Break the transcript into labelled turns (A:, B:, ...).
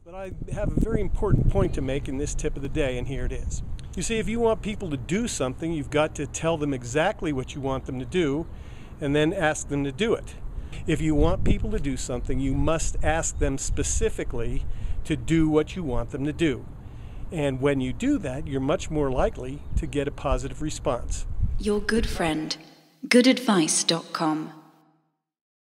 A: But I have a very important point to make in this tip of the day, and here it is. You see, if you want people to do something, you've got to tell them exactly what you want them to do, and then ask them to do it. If you want people to do something, you must ask them specifically to do what you want them to do. And when you do that, you're much more likely to get a positive response.
B: Your good friend, goodadvice.com.